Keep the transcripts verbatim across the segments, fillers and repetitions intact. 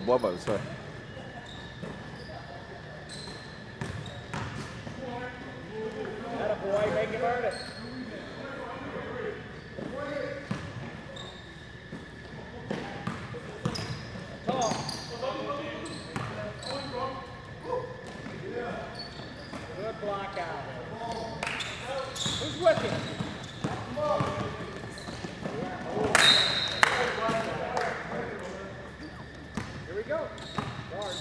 boy, I'm about to say. That a boy, make him earn it. Talk. Good block out. Who's with him? Here we go. Guard.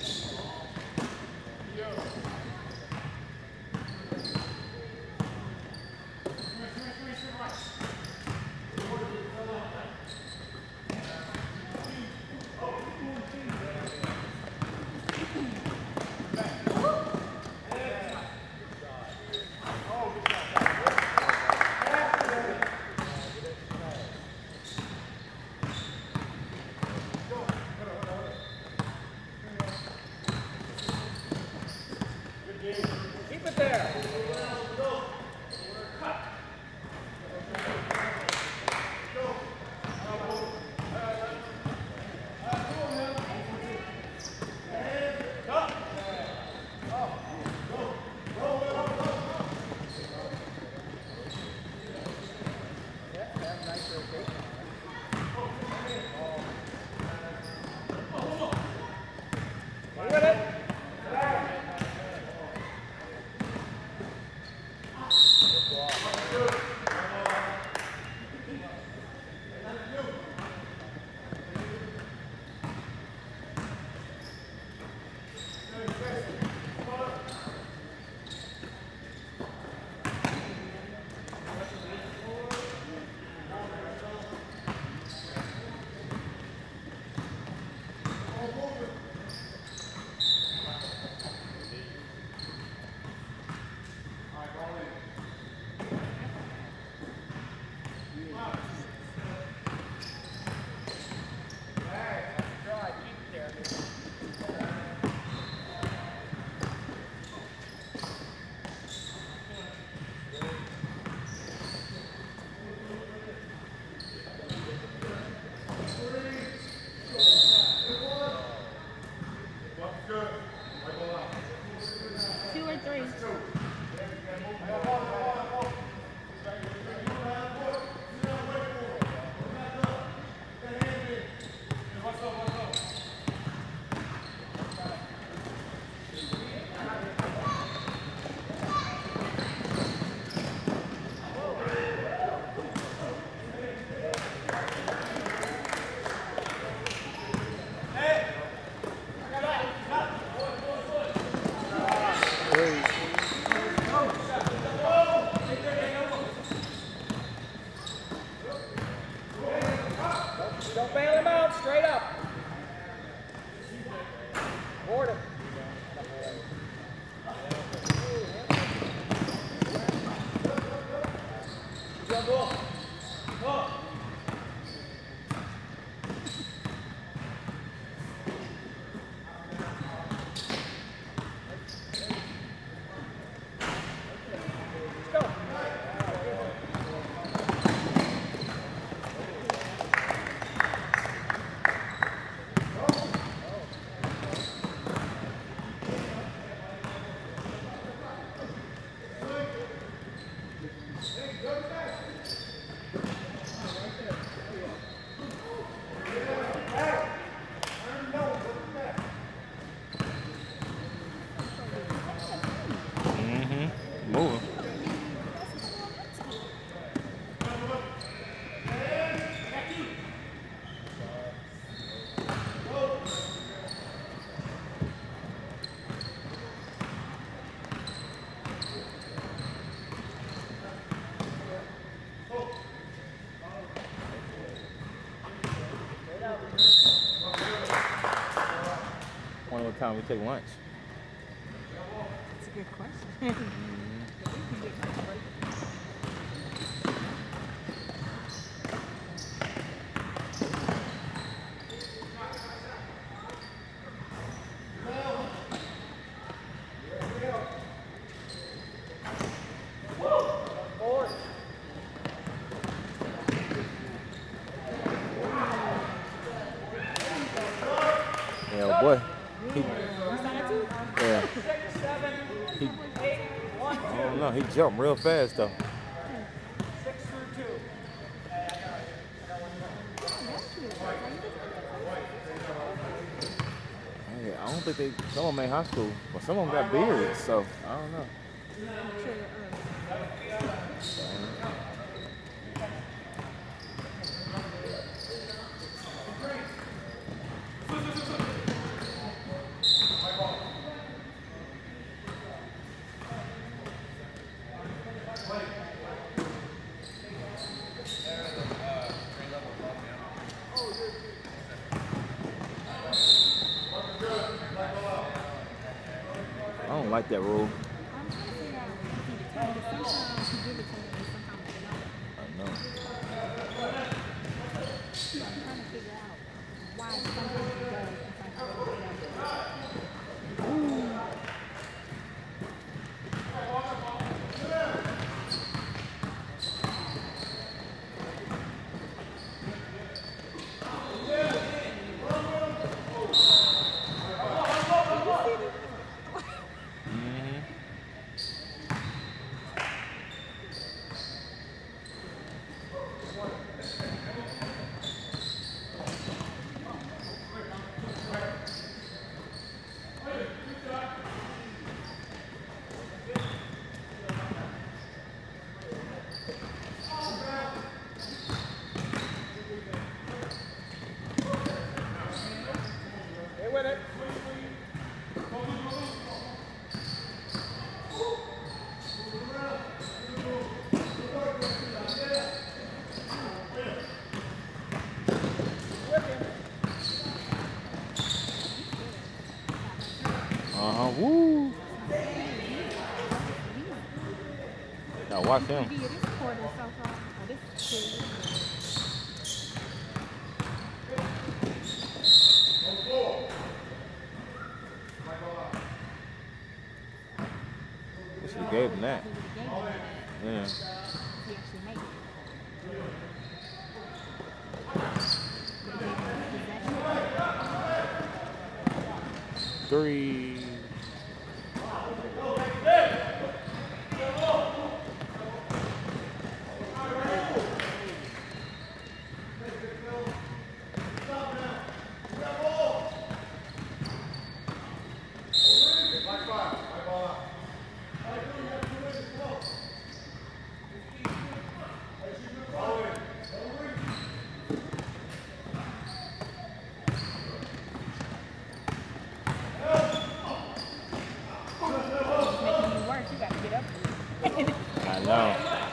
Time we take lunch? That's a good question. Yeah. Six, seven, He, eight, one, I don't two. know. He jumped real fast though. Six through two. Yeah, I don't think they. Some of them ain't high school, but some of them got beards, so I don't know. I don't like that rule. I'm trying to figure out if he determined it. Sometimes he give it to me and sometimes he don't. I know. I'm trying to figure out why sometimes he does and sometimes he doesn't. Ooh. Uh-huh. Woo. Now watch him. This quarter so far. Oh, this is Wish he gave him that. Yeah. he actually made it. Three. I know.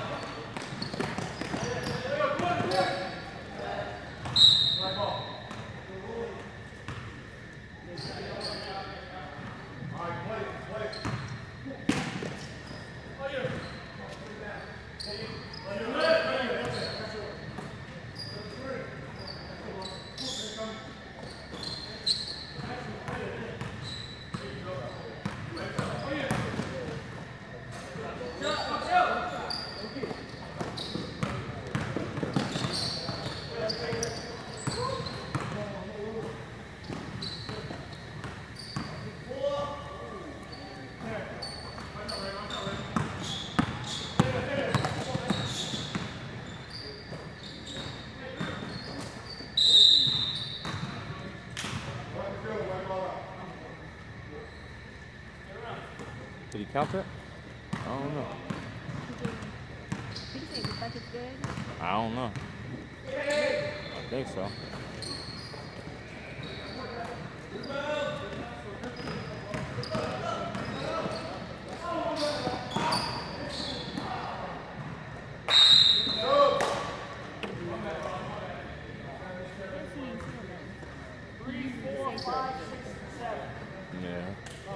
Did he count that? I don't know. Did you say the bucket's good? I don't know. I think so. Yeah.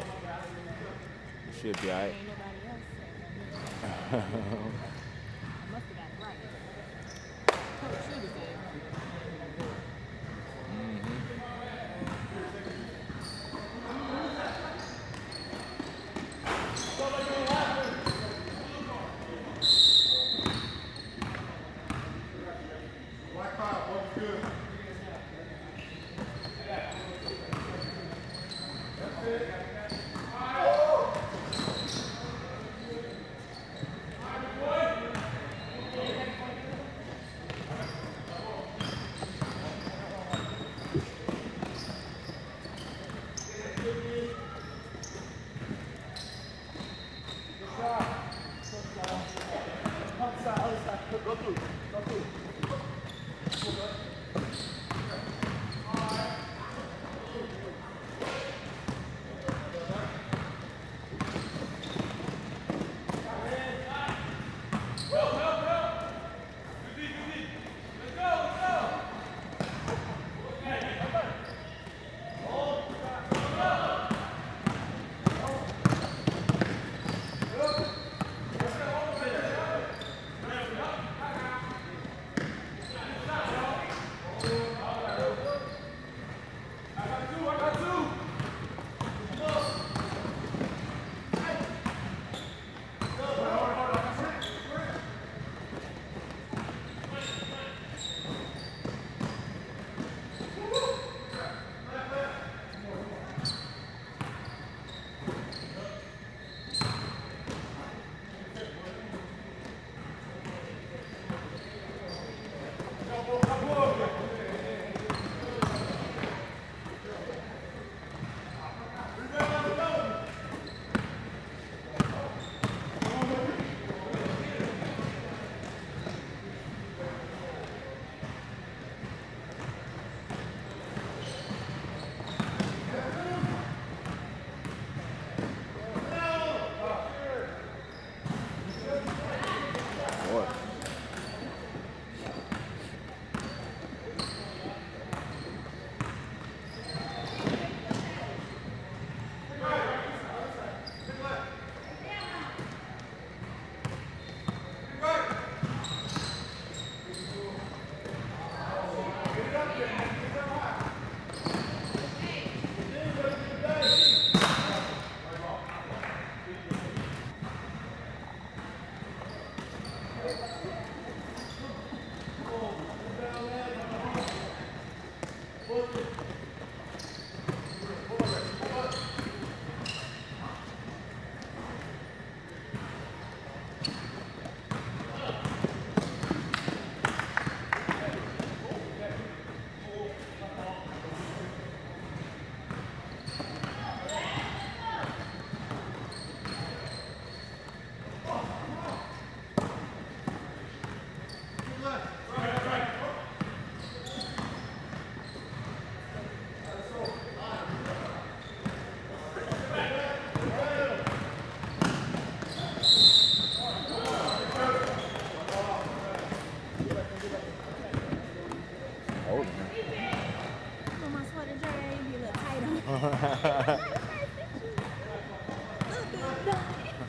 It should be alright. Ain't nobody else said nothing. I must have got it right. Coach should have said.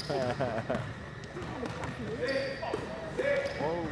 Whoa.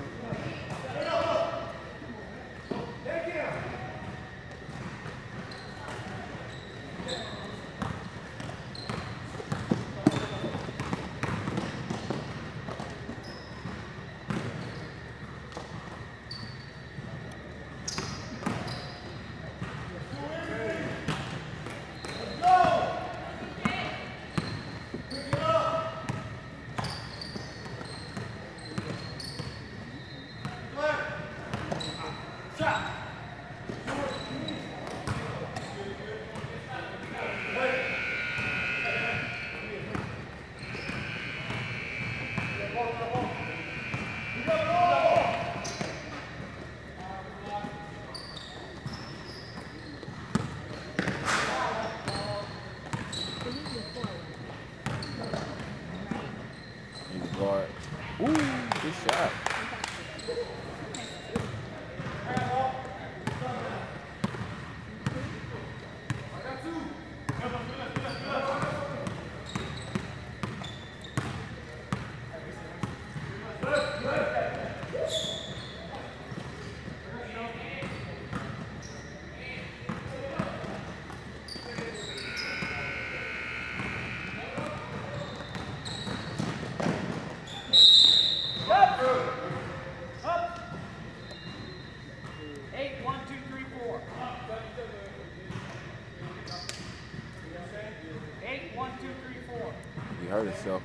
He hurt himself.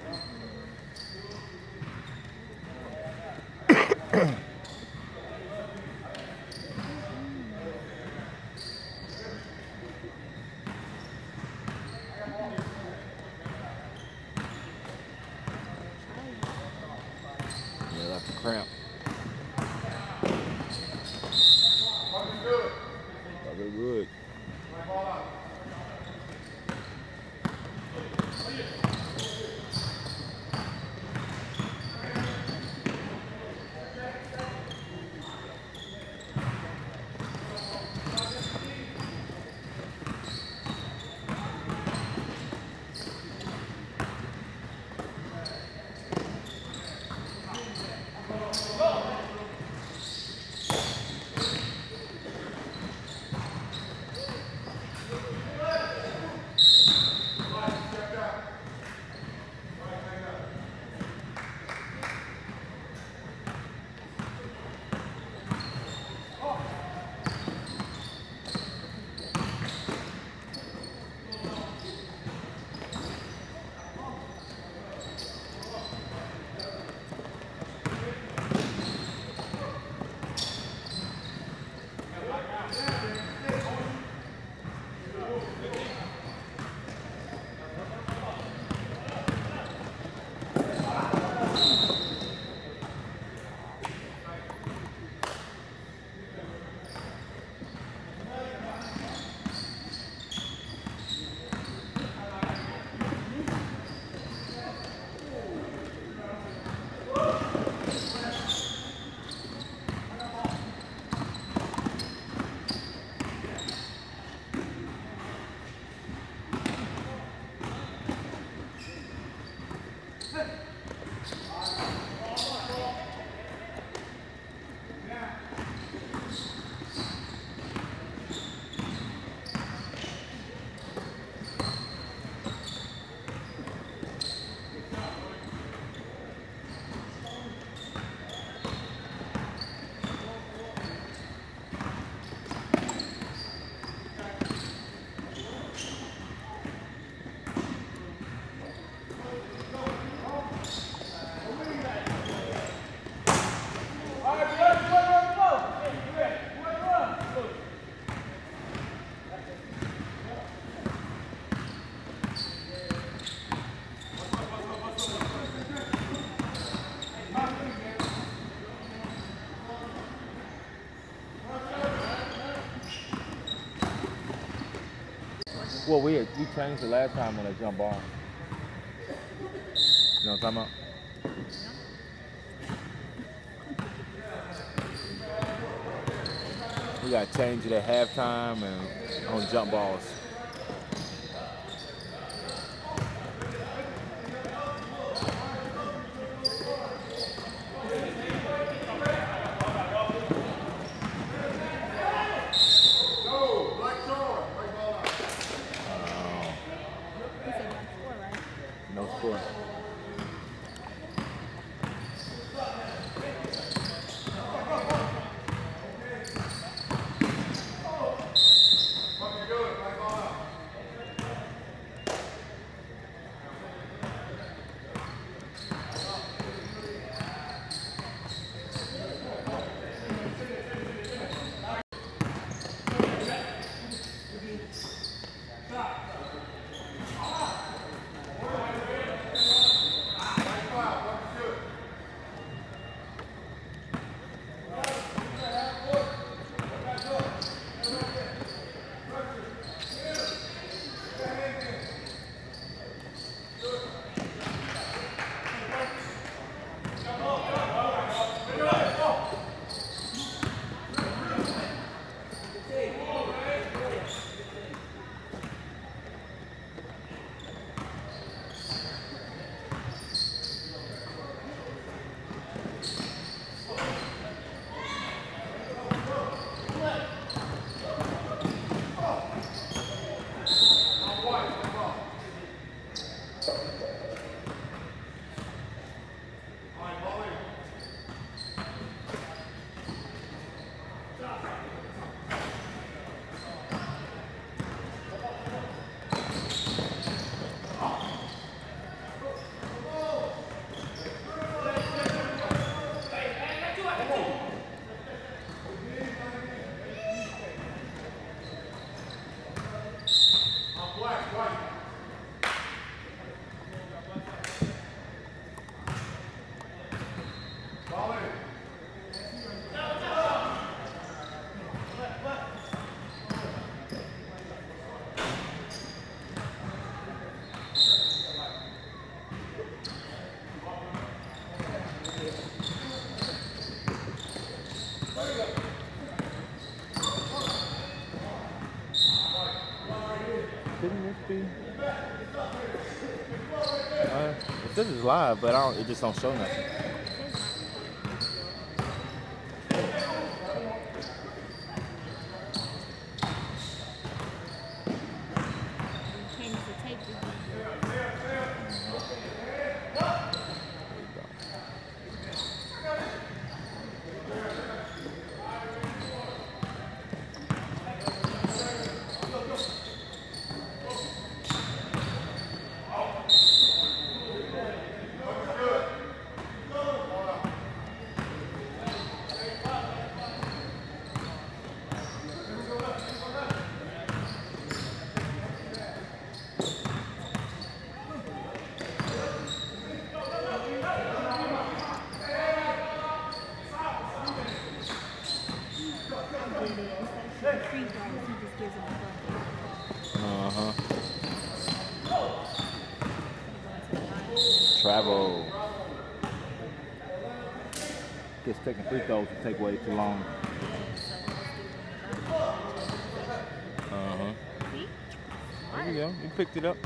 Yeah, that's a cramp. Very good. Well, we we changed the last time on that jump ball. You know what I'm talking about? We got to change it at halftime and on jump balls. No score. Uh, it says it's live, but I don't, it just don't show nothing. Travel. Guess taking free throws will take way too long. Uh-huh. There you go. You picked it up.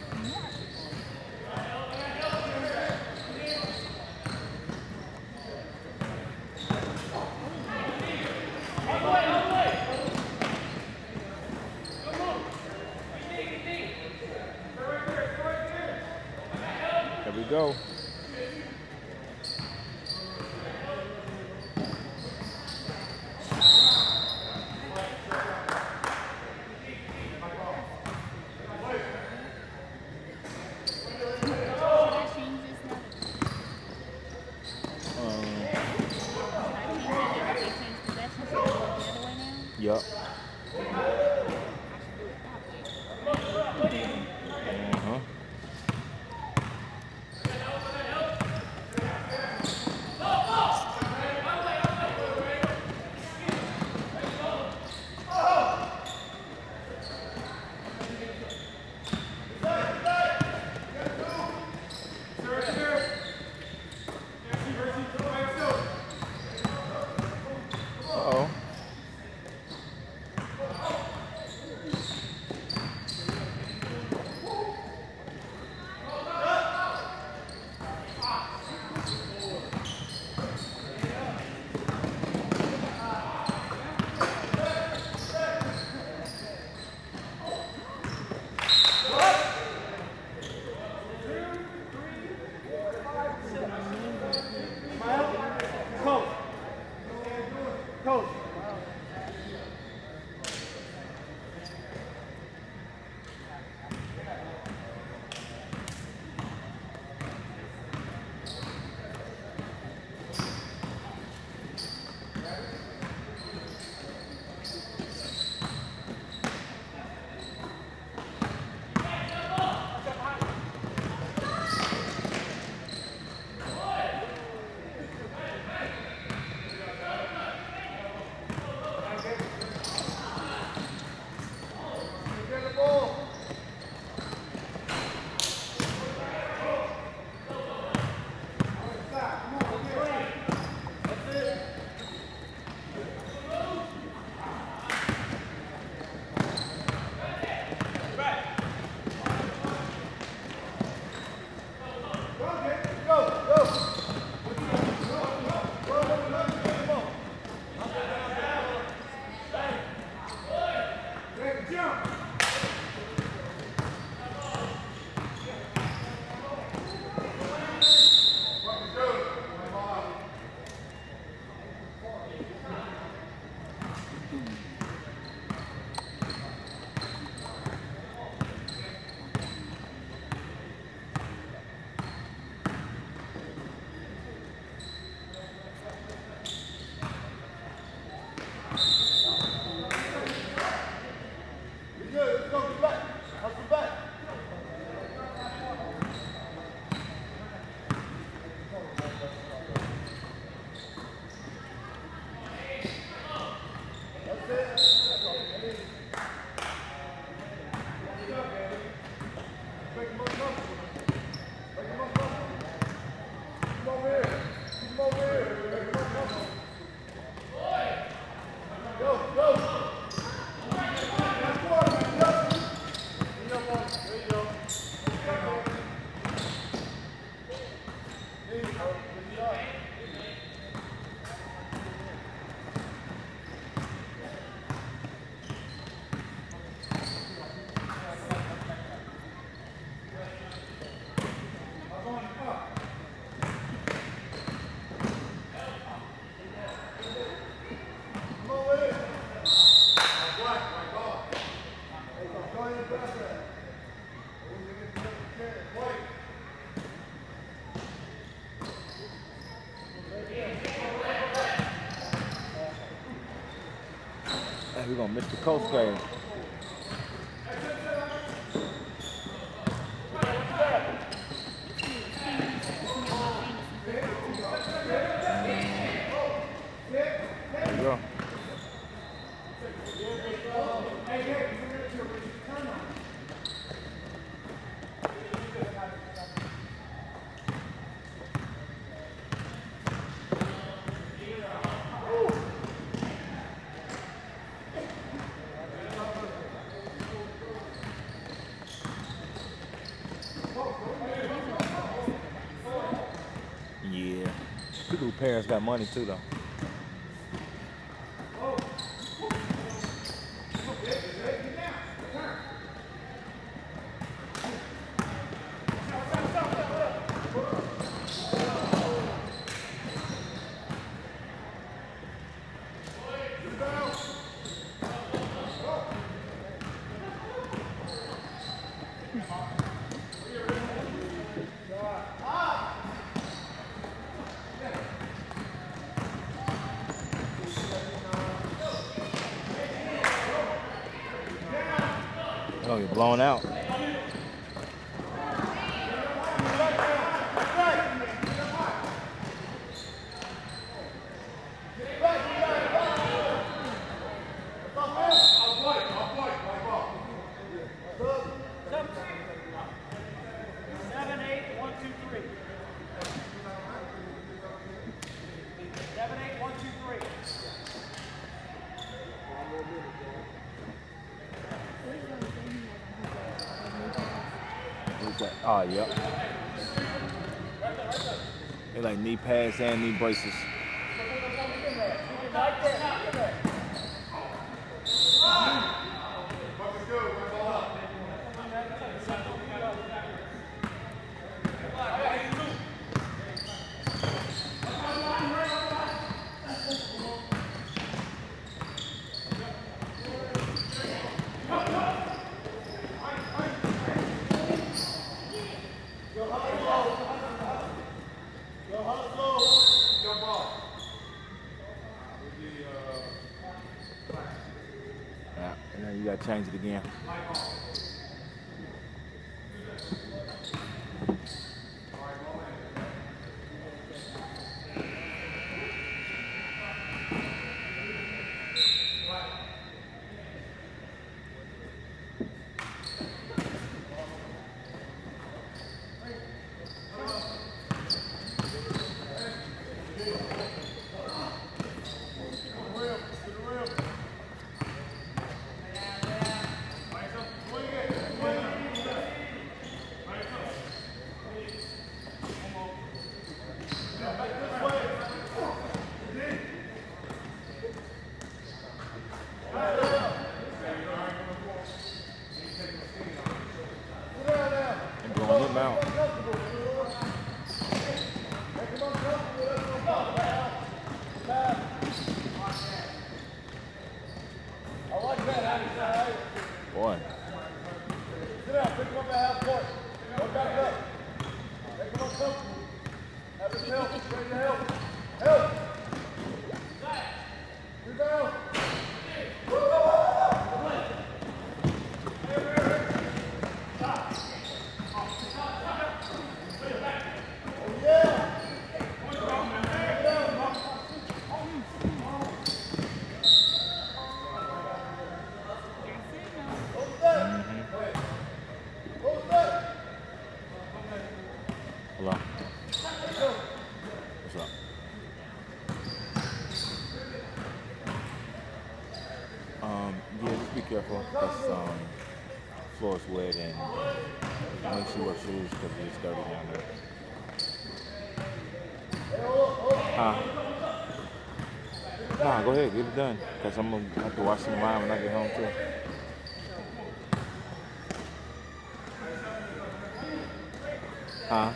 There we go. Yup. Uh-huh. we're gonna miss the Coast game. There you go. Yeah. People whose parents got money too though. Oh, you're blown out. Oh, yep. They like knee pads and knee braces. Change it again. Careful, because um, floor is wet and make sure you wear shoes because it's dirty down there. Huh? Nah, go ahead, get it done, because I'm going to have to watch some line when I get home too. Huh?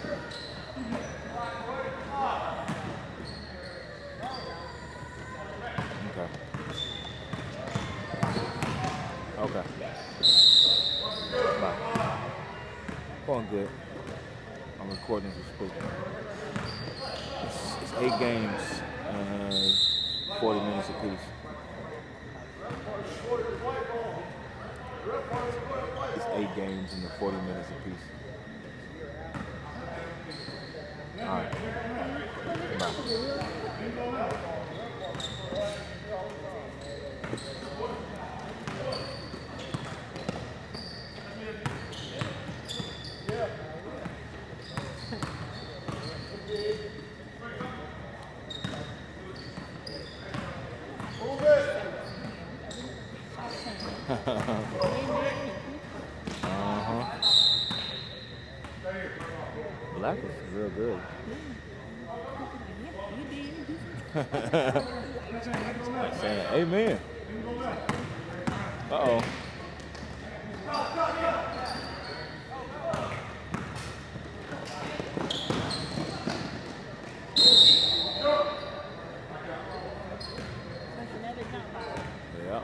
Okay. Bye. Going good. I'm recording as we speak. It's, it's eight games, uh, forty minutes apiece. It's eight games in the forty minutes apiece. All right. Bye. Uh-huh. Black is real good. Saying amen. Uh-oh. Yeah.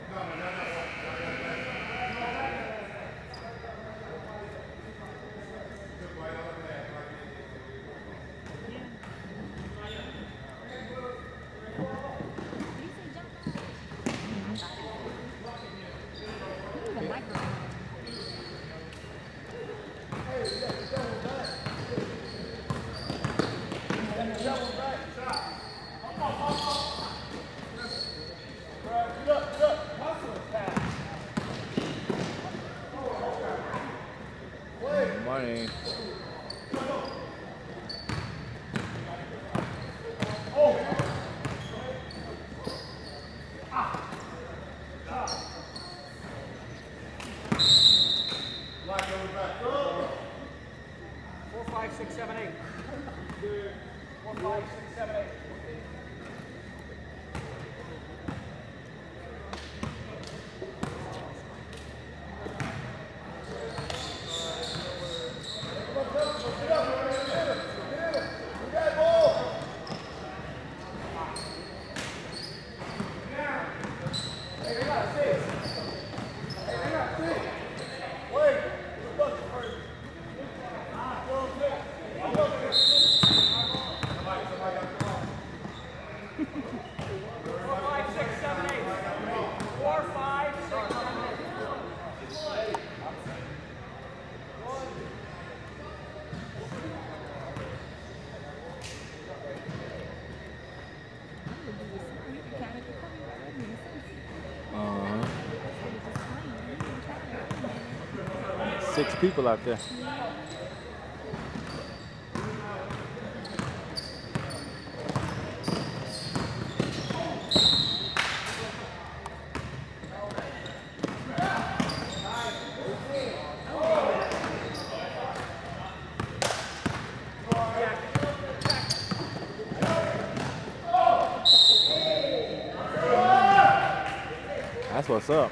Money. Four, five, six, seven, eight. Four, five, six, seven, eight. Six people out there. That's what's up.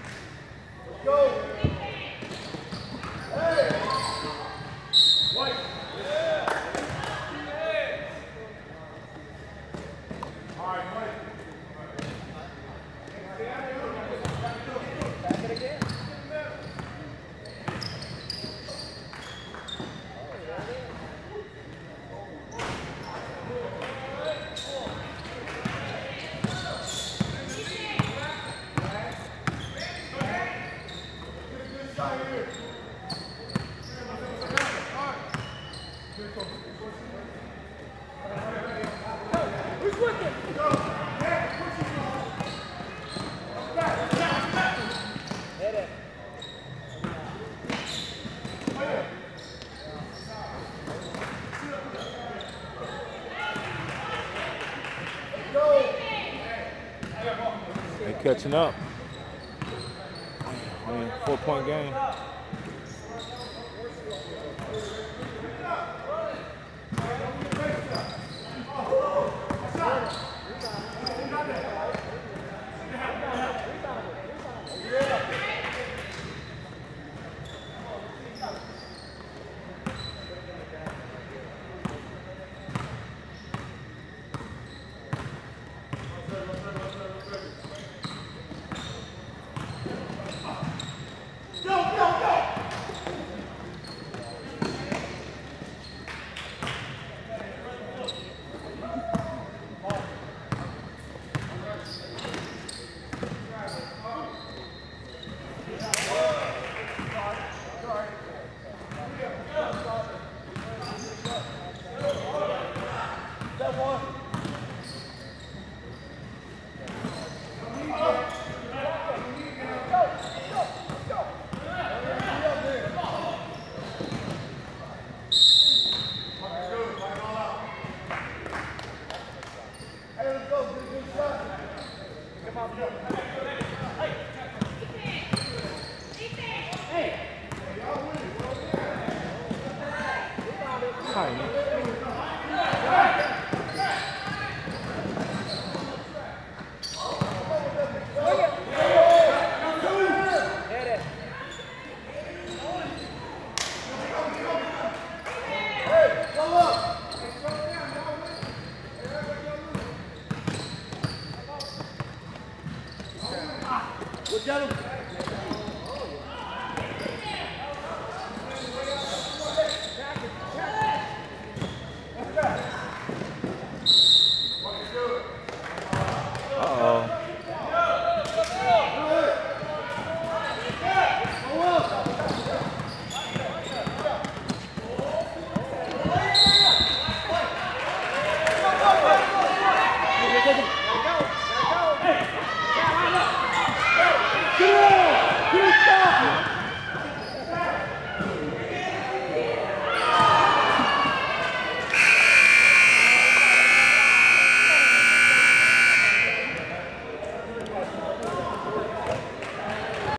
Catching up. Man, four point game. Go, go, go! Hey!